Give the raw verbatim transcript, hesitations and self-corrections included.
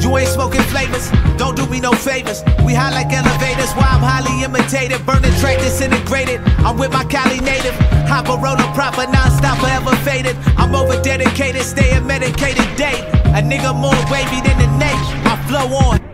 You ain't smoking flavors, don't do me no favors. We high like elevators, why I'm highly imitated. Burning trade disintegrated, I'm with my Cali native. Hopper roller proper, non-stop, forever faded. I'm over dedicated, staying medicated date. A nigga more wavy than the Nate, I flow on.